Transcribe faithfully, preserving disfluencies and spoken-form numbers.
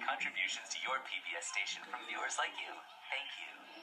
contributions to your P B S station from viewers like you. Thank you.